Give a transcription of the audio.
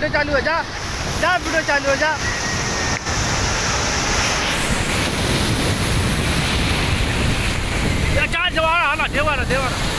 Video चालू हो जा, जा वीडियो चालू हो जा। क्या जवान आना देवाना देवाना